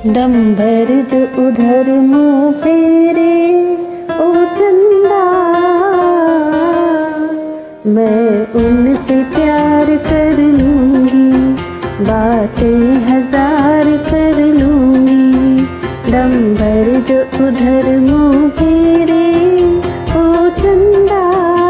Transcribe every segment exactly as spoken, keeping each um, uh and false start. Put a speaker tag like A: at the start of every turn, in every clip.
A: दम भर जो उधर मुँह फेरे ओ चंदा, मैं उनसे प्यार कर लूँगी, बातें हजार कर लूँगी। दम भर जो उधर मुँह फेरे ओ चंदा,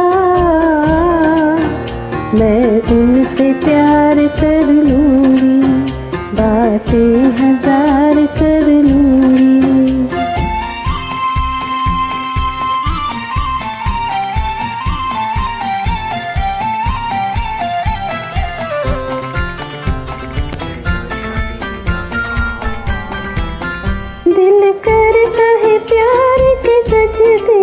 A: मैं उनसे प्यार कर लूँगी, बातें हजार कर लूँगी। दिल करता है प्यार के सजदे,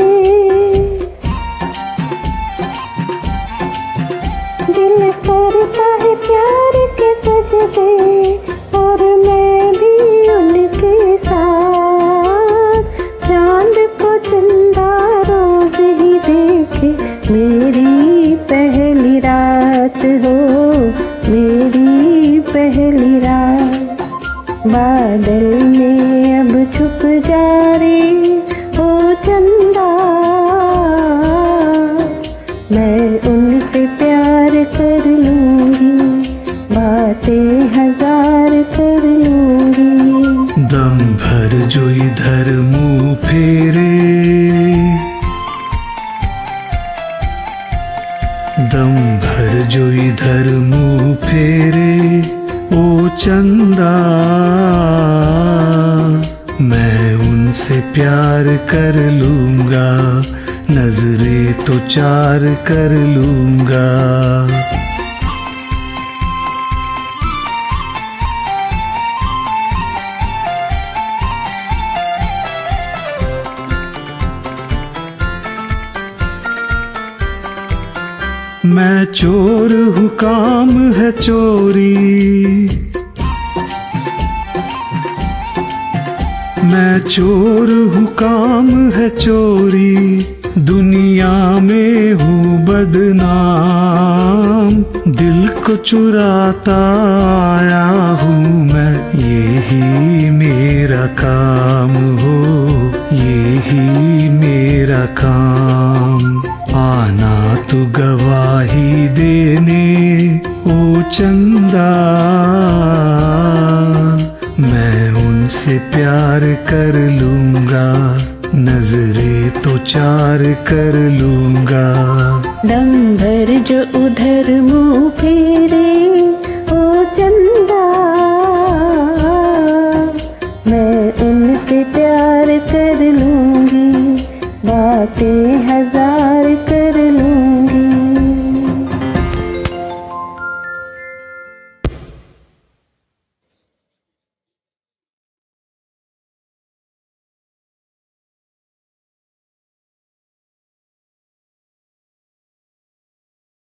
A: दिल करता है प्यार के सजदे, और मैं भी उनके साथ। चांद को चंदा रोज ही देखे, मेरी पहली रात हो, मेरी पहली रात। बादल में अब छुप जा रे ओ चंदा, मैं उनसे प्यार कर लूँगी, बातें हजार कर लूँगी।
B: दम भर जो इधर मुँह फेरे, दम भर जो इधर मुँह फेरे ओ चंदा, मैं उनसे प्यार कर लूँगा, नजरें तो चार कर लूँगा। मैं चोर हूँ काम है चोरी, मैं चोर हूँ काम है चोरी, दुनिया में हूँ बदनाम। दिल को चुराता आया हूँ मैं, यही मेरा काम हो, यही मेरा काम। आना तू गवाही देने ओ चंदा, मैं उनसे प्यार कर लूँगा, नजरें तो चार कर लूँगा।
A: दम भर जो उधर मुँह फेरे ओ चंदा, मैं उनसे प्यार कर लूँगी, बातें